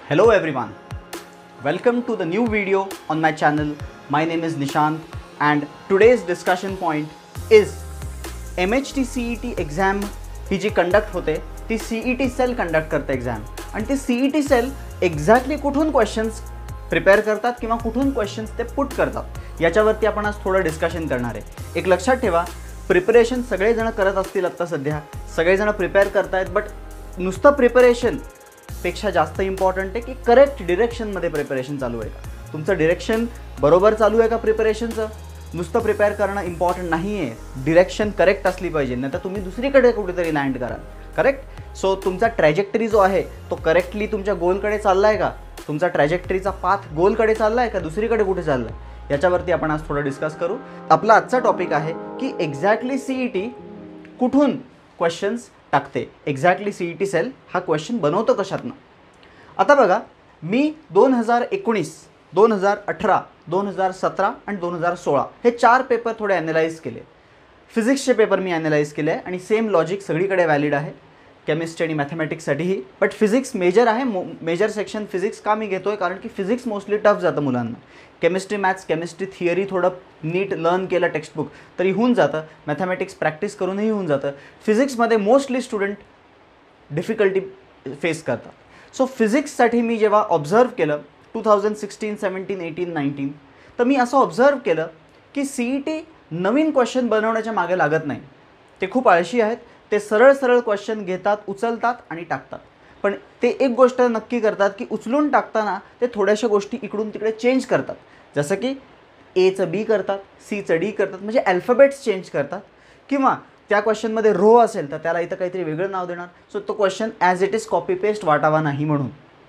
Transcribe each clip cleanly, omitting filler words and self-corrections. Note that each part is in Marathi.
Hello everyone, welcome to the new video on my channel. My name is Nishant and today's discussion point is MHT CET exam ही जी कंडक्ट होते ती CET सेल कंडक्ट करते एक्झाम आणि ती CET सेल एक्झॅक्टली कुठून क्वेश्चन्स प्रिपेअर करतात किंवा कुठून क्वेश्चन्स ते पुट करतात याच्यावरती आपण आज थोडं डिस्कशन करणार आहे. एक लक्षात ठेवा, प्रिपरेशन सगळेजण करत असतील आत्ता सध्या, सगळेजण प्रिपेअर करतायत, बट नुसतं प्रिपरेशन पेक्षा जास्त इम्पॉर्टंट आहे की करेक्ट डिरेक्शनमध्ये प्रिपरेशन चालू आहे का, तुमचं डिरेक्शन बरोबर चालू आहे का प्रिपरेशनचं. नुसतं प्रिपेअर करणं इम्पॉर्टंट नाही आहे, डिरेक्शन करेक्ट असली पाहिजे, नाही तर तुम्ही दुसरीकडे कुठेतरी लँड कराल. करेक्ट. सो तुमचा ट्रॅजेक्टरी जो आहे तो करेक्टली तुमच्या गोलकडे चालला आहे का, तुमचा ट्रॅजेक्टरीचा पाथ गोलकडे चालला आहे का दुसरीकडे कुठे चालला आहे, याच्यावरती आपण आज थोडं डिस्कस करू. आपला आजचा टॉपिक आहे की एक्झॅक्टली CET कुठून क्वेश्चन्स टाकते, एक्झॅक्टली CET सेल हा क्वेश्चन बनवतो कशातनं. आता बघा, मी 2019, 2018, 2017 आणि 2016 हे 4 पेपर थोडे ॲनालाइज केले. फिजिक्सचे पेपर मी ॲनालाइज केले आहे आणि सेम लॉजिक सगळीकडे व्हॅलिड आहे, केमिस्ट्री आणि मॅथमॅटिक्ससाठीही. बट फिजिक्स मेजर आहे, मेजर सेक्शन फिजिक्स का मी घेतो आहे, कारण की फिजिक्स मोस्टली टफ जातं मुलांना. केमिस्ट्री मॅथ्स, केमिस्ट्री थिअरी थोडं नीट लर्न केलं टेक्स्टबुक तरी होऊन जातं, मॅथमॅटिक्स प्रॅक्टिस करूनही होऊन जातं. फिजिक्समध्ये मोस्टली स्टुडंट डिफिकल्टी फेस करतात. सो फिजिक्ससाठी मी जेव्हा ऑब्झर्व केलं 2016, 17, 18, 19, तर मी असं ऑब्झर्व केलं की CET नवीन क्वेश्चन बनवण्याच्या मागे लागत नाही. ते खूप आळशी आहेत, ते सरळ सरळ क्वेश्चन घेतात, उचलतात आणि टाकतात. पण ते एक गोष्ट नक्की करतात की उचलून टाकताना ते थोड्याशा गोष्टी इकडून तिकडे चेंज करतात, जसं की Aचं B करतात, Cचं D करतात, म्हणजे अल्फाबेट्स चेंज करतात. किंवा त्या क्वेश्चनमध्ये रो असेल तर त्याला इथं काहीतरी वेगळं नाव देणार. सो तो question as it is copy paste वाटावा नाही म्हणून.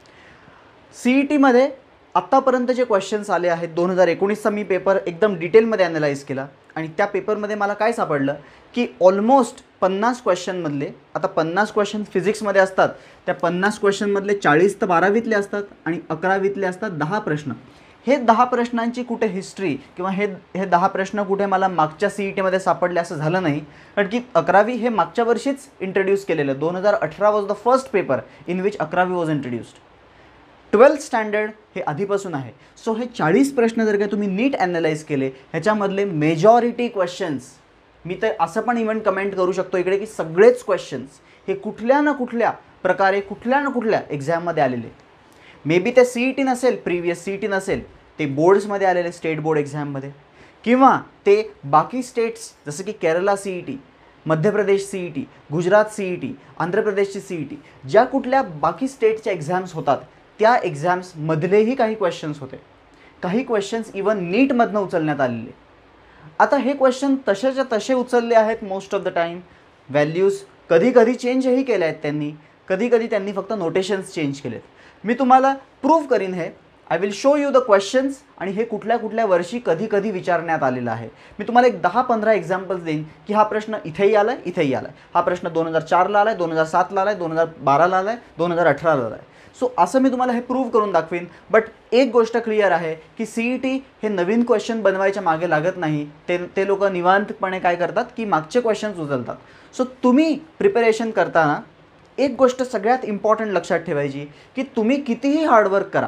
CETमध्ये आत्तापर्यंत जे क्वेश्चन्स आले आहेत, 2019चा मी पेपर एकदम डिटेलमध्ये ॲनालाइज केला आणि त्या पेपरमध्ये मला काय सापडलं की ऑलमोस्ट 50 क्वेश्चनमधले, आता 50 क्वेश्चन फिजिक्समध्ये असतात, त्या 50 क्वेश्चनमधले 40 तर 12वीतले असतात आणि 11वीतले असतात 10 प्रश्न. हे 10 प्रश्नांची कुठे हिस्ट्री किंवा हे 10 प्रश्न कुठे मला मागच्या CETमध्ये सापडले असं झालं नाही, कारण की 11वी हे मागच्या वर्षीच इंट्रोड्यूस केलेलं. 2018 was the first paper in which 11वी वॉज इंट्रोड्यूस्ड. 12th स्टँडर्ड हे आधीपासून आहे. सो हे 40 प्रश्न जर का तुम्ही नीट ॲनालाइज केले, ह्याच्यामधले मेजॉरिटी क्वेश्चन्स, मी तर असं पण इव्हन कमेंट करू शकतो इकडे की सगळेच क्वेश्चन्स हे कुठल्या ना कुठल्या प्रकारे कुठल्या ना कुठल्या एक्झाममध्ये आलेले. मे बी ते CET नसेल, प्रिव्हियस CET नसेल, ते बोर्ड्समध्ये आलेले, स्टेट बोर्ड एक्झाममध्ये, किंवा ते बाकी स्टेट्स जसं की Kerala CET, Madhya Pradesh CET, Gujarat CET, Andhra प्रदेशची CET, ज्या कुठल्या बाकी स्टेटच्या एक्झाम्स होतात त्या एक्झाम्समधलेही काही क्वेश्चन्स होते. काही क्वेश्चन्स इवन नीटमधनं उचलण्यात आलेले. आता हे क्वेश्चन तसेच्या तसे उचलले आहेत most of the time. Values कधी कधी चेंजही केल्या आहेत त्यांनी, कधी कधी त्यांनी फक्त नोटेशन्स चेंज केलेत. मी तुम्हाला प्रूव्ह करीन हे. I will show you the questions आणि हे कुठल्या कुठल्या वर्षी कधी कधी विचारण्यात आलेलं आहे. मी तुम्हाला एक 10-15 एक्झाम्पल्स देईन की हा प्रश्न इथेही आला आहे, इथेही आला आहे, हा प्रश्न 2004ला आला आहे, 2007ला आला आहे, 2012ला आला आहे, 2018ला आला आहे. सो असं मी तुम्हाला हे प्रूव्ह करून दाखवीन. बट एक गोष्ट क्लिअर आहे की CET हे नवीन क्वेश्चन बनवायच्या मागे लागत नाही. ते लोक निवांतपणे काय करतात की मागचे क्वेश्चन्स उचलतात. सो तुम्ही प्रिपरेशन करताना एक गोष्ट सगळ्यात इम्पॉर्टंट लक्षात ठेवायची की तुम्ही कितीही हार्डवर्क करा,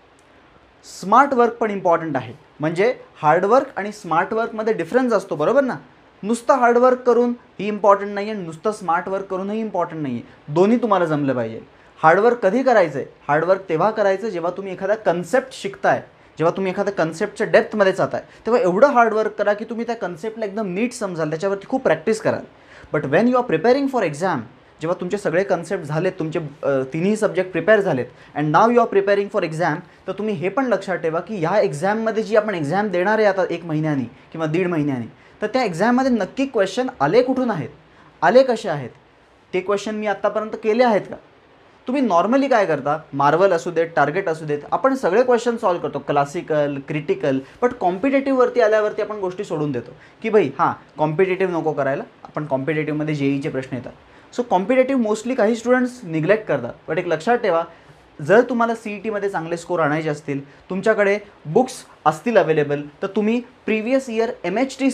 स्मार्ट वर्क पण इम्पॉर्टंट आहे. म्हणजे हार्डवर्क आणि स्मार्ट वर्कमध्ये डिफरन्स असतो, बरोबर ना. नुसतं हार्डवर्क करून ही इम्पॉर्टंट नाही आहे, नुसतं स्मार्ट वर्क करूनही इम्पॉर्टंट नाही आहे. दोन्ही तुम्हाला जमलं पाहिजे. हार्डवर्क कधी करायचं आहे, हार्डवर्क तेव्हा करायचं जेव्हा तुम्ही एखादा कन्सेप्ट शिकताय, जेव्हा तुम्ही एखाद्या कन्सेप्टच्या डेप्थमध्ये जाताय, तेव्हा एवढं हार्डवर्क करा की तुम्ही त्या कन्सेप्टला एकदम नीट समजाल, त्याच्यावरती खूप प्रॅक्टिस कराल. But when you are preparing for exam, जेव्हा तुमचे सगळे कन्सेप्ट झालेत, तुमचे तिन्ही सब्जेक्ट प्रिपेअर झालेत and now you are preparing for exam, तर तुम्ही हे पण लक्षात ठेवा की ह्या एक्झाममध्ये जी आपण एक्झाम देणार आहे आता 1 महिन्यानी किंवा 1.5 महिन्यानी, तर त्या एक्झाममध्ये नक्की क्वेश्चन आले कुठून आहेत, आले कसे आहेत, ते क्वेश्चन मी आत्तापर्यंत केले आहेत का. तुम्ही नॉर्मली काय करता, मार्वल असू देत, टार्गेट असू देत, आपण सगळे क्वेश्चन सॉल्व करतो, क्लासिकल, क्रिटिकल. बट कॉम्पिटेटिव्हवरती आल्यावरती आपण गोष्टी सोडून देतो की भाई हां कॉम्पिटेटिव्ह नको करायला, आपण कॉम्पिटेटिव्हमध्ये JEEचे प्रश्न येतात. सो कॉम्पिटेटिव्ह मोस्टली काही स्टुडंट्स निग्लेक्ट करतात. बट एक लक्षात ठेवा, जर तुम्हाला CETमध्ये चांगले स्कोर आणायचे असतील, तुमच्याकडे बुक्स असतील अवेलेबल, तर तुम्ही प्रिव्हियस इयर MHT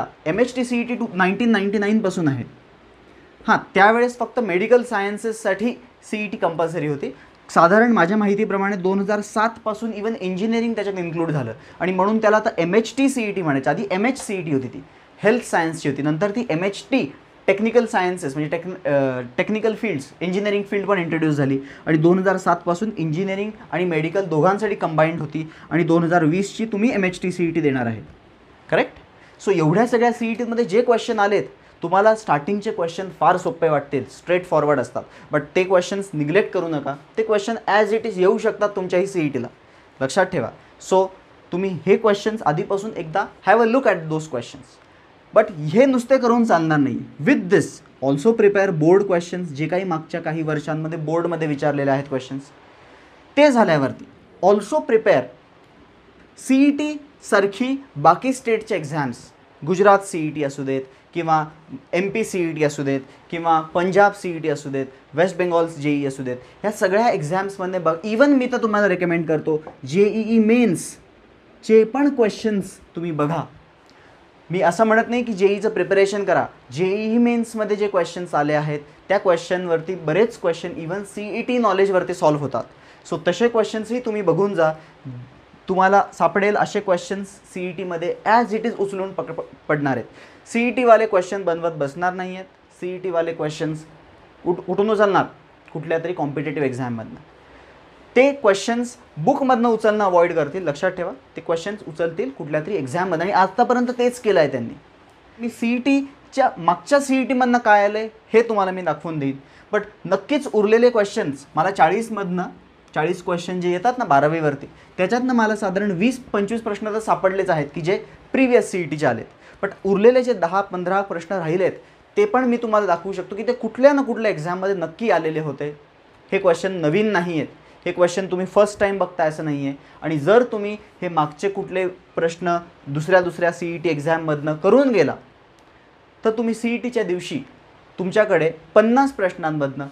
CET 1999 पासून आहे. हां, त्यावेळेस फक्त मेडिकल सायन्सेससाठी CET कंपल्सरी होती. साधारण माझ्या माहितीप्रमाणे 2007 पासून इवन इंजिनिअरिंग त्याच्यात इन्क्लूड झालं आणि म्हणून त्याला आता MHT CET म्हणायचं. आधी MHCET होती, ती हेल्थ सायन्सची होती, नंतर ती MHT टेक्निकल सायन्सेस म्हणजे टेक्निकल फील्ड्स, इंजिनिअरिंग फील्ड पण इंट्रोड्यूस झाली आणि 2007 पासून इंजिनिअरिंग आणि मेडिकल दोघांसाठी कंबाईंड होती आणि 2020ची तुम्ही MHT CET देणार आहे. करेक्ट. सो एवढ्या सगळ्या CETमध्ये जे क्वेश्चन आलेत, तुम्हाला स्टार्टिंगचे क्वेश्चन फार सोपे वाटतील, स्ट्रेट फॉरवर्ड असतात, बट ते क्वेश्चन्स निग्लेक्ट करू नका. ते क्वेश्चन ॲज इट इज येऊ शकतात तुमच्याही CETला, लक्षात ठेवा. सो तुम्ही हे क्वेश्चन्स आधीपासून एकदा have a look at those questions. But हे नुसते करून चालणार नाही. With this also prepare board questions, जे काही मागच्या काही वर्षांमध्ये बोर्डमध्ये विचारलेले आहेत क्वेश्चन्स. ते झाल्यावरती ऑल्सो प्रिपेअर CET सारखी बाकी स्टेटचे एक्झाम्स, गुजरात CET असू देत किंवा MP CET असू देत किंवा पंजाब CET असू देत, वेस्ट बेंगॉल JEE असू देत, ह्या सगळ्या एक्झाम्समध्ये बघ. इवन मी तर तुम्हाला रेकमेंड करतो JEE मेन्सचे पण क्वेश्चन्स तुम्ही बघा. मी असं म्हणत नाही की JEEचं प्रिपरेशन करा. JEE मेन्समध्ये जे क्वेश्चन्स आले आहेत त्या क्वेश्चनवरती बरेच क्वेश्चन इवन CET नॉलेजवरती सॉल्व्ह होतात. सो तसे क्वेश्चन्सही तुम्ही बघून जा. तुम्हाला सापडेल असे क्वेश्चन्स CETमध्ये ॲज इट इज उचलून पडणार आहेत. CETवाले क्वेश्चन बनवत बसणार नाही आहेत. CETवाले क्वेश्चन्स कुठून उचलणार? कुठल्या तरी कॉम्पिटेटिव्ह एक्झाममधनं. ते क्वेश्चन्स बुकमधनं उचलणं अवॉइड करतील, लक्षात ठेवा. ते क्वेश्चन्स उचलतील कुठल्या तरी एक्झाममधनं आणि आत्तापर्यंत तेच केलं आहे त्यांनी. मी CETच्या मागच्या CETमधनं काय आलं आहे हे तुम्हाला मी दाखवून देईन. बट नक्कीच उरलेले क्वेश्चन्स मला 40 क्वेश्चन जे येतात ना 12वीवरती, त्याच्यातनं मला साधारण 20-25 प्रश्न तर सापडलेच आहेत की जे प्रिव्हियस CETचे आलेत. बट उरलेले जे 10-15 प्रश्न राहिलेत ते पण मी तुम्हाला दाखवू शकतो की ते कुठल्या ना कुठल्या एक्झाममध्ये नक्की आलेले होते. हे क्वेश्चन नवीन नाही आहेत. हे क्वेश्चन तुम्ही फर्स्ट टाईम बघताय असं नाही आहे. आणि जर तुम्ही हे मागचे कुठले प्रश्न दुसऱ्या CET एक्झाममधनं करून गेला तर तुम्ही CETच्या दिवशी तुमच्याकडे 50 प्रश्नांमधनं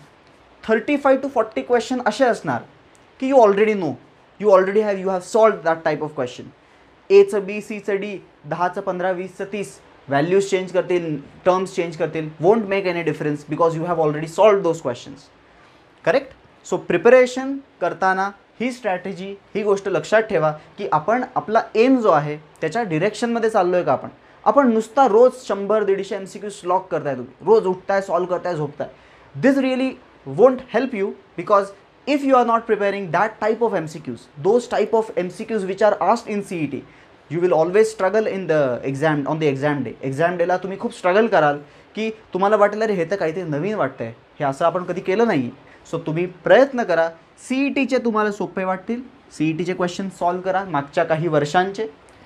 35 to 40 क्वेश्चन असे असणार की you already know, you have solved that type of question. Aचं B, Cचं D, 10चं 15, 20चं 30, व्हॅल्यूज चेंज करतील, टर्म्स चेंज करतील, won't make any difference because you have already solved those questions. Correct. So preparation करताना ही स्ट्रॅटेजी, ही गोष्ट लक्षात ठेवा की आपण आपला एम जो आहे त्याच्या डिरेक्शनमध्ये चाललो आहे का. आपण नुसता रोज 100-150 MCQs लॉक करताय, तुम्ही रोज उठताय, सॉल्व्ह करताय, झोपताय. This really won't help you because if you are not preparing that type of MCQs, those type of MCQs which are asked in CET, you will always struggle in the exam, on the exam day. exam day ला तुम्ही खूप स्ट्रगल कराल की तुम्हाला वाटेल अरे हे तर काहीतरी नवीन वाटतंय, हे असं आपण कधी केलं नाही. सो तुम्ही प्रयत्न करा, CETचे तुम्हाला सोपे वाटतील, CETचे क्वेश्चन सॉल्व्ह करा मागच्या काही वर्षांचे.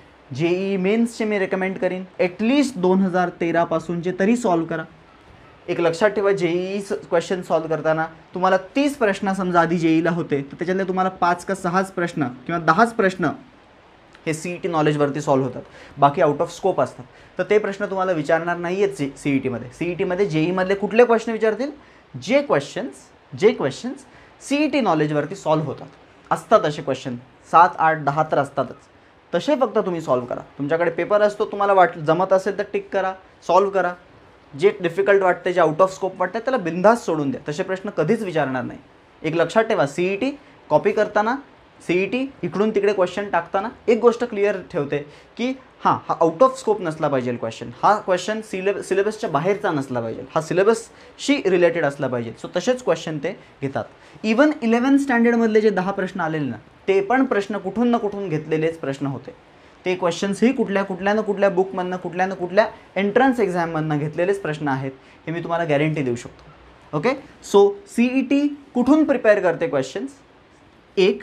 JEE मेन्सचे मी रेकमेंड करीन ॲटलिस्ट 2013 पासूनचे तरी सॉल्व्ह करा. एक लक्षात ठेवा, JEE क्वेश्चन सॉल्व्ह करताना तुम्हाला 30 प्रश्न समजा आधी JEEला होते तर त्याच्यातले तुम्हाला 5 का 6 प्रश्न किंवा 10 प्रश्न हे CET नॉलेजवरती सॉल्व्ह होतात, बाकी आउट ऑफ स्कोप असतात. तर ते प्रश्न तुम्हाला विचारणार नाही आहेत CETमध्ये. CETमध्ये JEEमधले कुठले क्वेश्चन विचारतील? जे क्वेश्चन्स CET नॉलेजवरती सॉल्व्ह होतात. असतात असे क्वेश्चन 7, 8, 10 तर असतातच. तसे फक्त तुम्ही सॉल्व्ह करा. तुमच्याकडे पेपर असतो, तुम्हाला जमत असेल तर टिक करा, सॉल्व्ह करा. जे डिफिकल्ट वाटते, जे आउट ऑफ स्कोप वाटतं त्याला बिंदास सोडून द्या. तसे प्रश्न कधीच विचारणार नाही. एक लक्षात ठेवा, CET कॉपी करताना, CET इकडून तिकडे क्वेश्चन टाकताना एक गोष्ट क्लिअर ठेवते की हा आउट ऑफ स्कोप नसला पाहिजे क्वेश्चन, हा क्वेश्चन सिलेबसच्या बाहेरचा नसला पाहिजे, हा सिलेबसशी रिलेटेड असला पाहिजे. सो तसेच क्वेश्चन ते घेतात. इवन 11th स्टँडर्डमधले जे 10 प्रश्न आलेले ना, ते पण प्रश्न कुठून ना कुठून घेतलेलेच प्रश्न होते. ते क्वेश्चन्सही कुठल्या बुकमधनं, कुठल्या एंट्रन्स एक्झाममधनं घेतलेलेच प्रश्न आहेत, हे मी तुम्हाला गॅरंटी देऊ शकतो. ओके. सो CET कुठून प्रिपेअर करते क्वेश्चन्स? एक,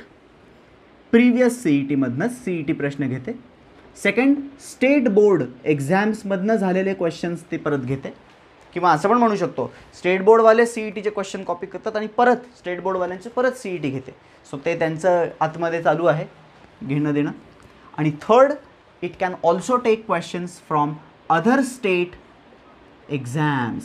प्रिव्हियस CETमधनंच CET प्रश्न घेते. सेकंड, स्टेट बोर्ड एक्झाम्समधनं झालेले क्वेश्चन्स ते परत घेते. किंवा असं पण म्हणू शकतो, स्टेट बोर्डवाले CETचे क्वेश्चन कॉपी करतात आणि परत स्टेट बोर्डवाल्यांचे परत CET घेते. सो ते त्यांचं आतमध्ये चालू आहे घेणं देणं. आणि third, it can also take questions from other state exams.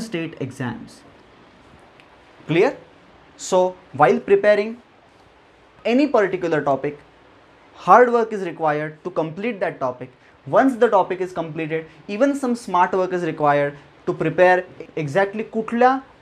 Clear? So while preparing any particular topic, hard work is required to complete that topic. Once the topic is completed, even some smart work is required to prepare exactly कुठल्या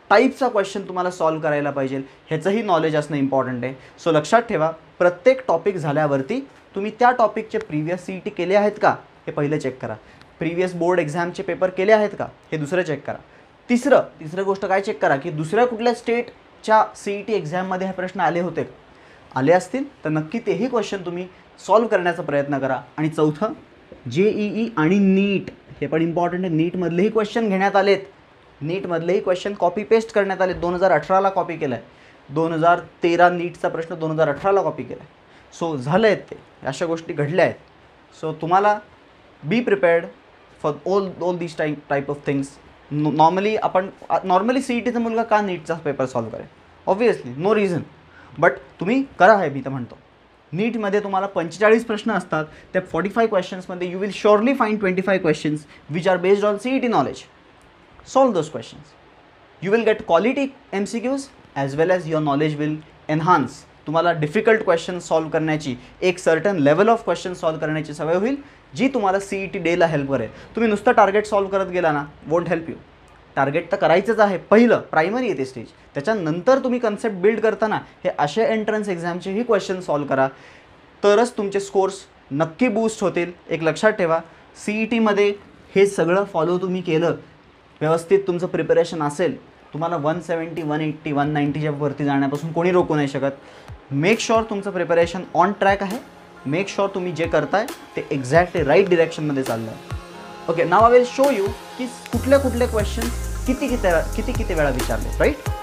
टाईपचा क्वेश्चन तुम्हाला सॉल्व करायला पाहिजे ह्याचंही नॉलेज असणं इम्पॉर्टंट आहे. सो लक्षात ठेवा, प्रत्येक टॉपिक झाल्यावरती तुम्ही त्या टॉपिकचे प्रिव्हियस CET केले आहेत का हे पहिलं चेक करा. प्रिव्हियस बोर्ड एक्झामचे पेपर केले आहेत का हे दुसरं चेक करा. तिसरं गोष्ट काय चेक करा की दुसऱ्या कुठल्या स्टेटच्या CET एक्झाममध्ये हे प्रश्न आले होते का. आले असतील तर नक्की तेही क्वेश्चन तुम्ही सॉल्व करण्याचा प्रयत्न करा. आणि चौथं, JEE आणि नीट हे पण इम्पॉर्टंट आहे. नीटमधलेही क्वेश्चन घेण्यात आलेत. नीटमधलेही क्वेश्चन कॉपी पेस्ट करण्यात आले. 2018ला कॉपी केलं आहे. 2013 नीटचा प्रश्न 2018ला कॉपी केला आहे. सो झालं आहेत ते, अशा गोष्टी घडल्या आहेत. सो तुम्हाला be prepared for all these type of things. Normally CETचा मुलगा का नीटचा पेपर सॉल्व करेल? Obviously no reason. बट तुम्ही करा हे मी तर म्हणतो. नीटमध्ये तुम्हाला 45 प्रश्न असतात. त्या 45 क्वेश्चन्समध्ये you will surely find 25 questions which are based on CET knowledge. Solve those questions. You will get quality MCQs as well as your knowledge will enhance. तुम्हाला डिफिकल्ट क्वेश्चन सॉल्व करण्याची, एक certain level of question solve करण्याची सवय होईल, जी तुम्हाला CET डेला हेल्प करेल. तुम्ही नुसतं टार्गेट सॉल्व करत गेला ना, वोंट हेल्प यू. टार्गेट तर करायचंच आहे, पहिलं प्रायमरी येते स्टेज. त्याच्यानंतर तुम्ही कन्सेप्ट बिल्ड करताना हे असे एंट्रन्स एक्झामचेही क्वेश्चन सॉल्व करा, तरच तुमचे स्कोर्स नक्की बूस्ट होतील. एक लक्षात ठेवा, CETमध्ये हे सगळं फॉलो तुम्ही केलं, व्यवस्थित तुमचं प्रिपरेशन असेल, तुम्हाला 170, 180, 190च्या वरती जाण्यापासून कोणी रोखू नाही शकत. मेक शुअर तुमचं प्रिपरेशन ऑन ट्रॅक आहे. मेक शुअर तुम्ही जे करताय ते एक्झॅक्टली राईट डिरेक्शनमध्ये चाललं आहे. Okay, now I will show you की कुठले क्वेश्चन किती वेळा विचारले. राईट.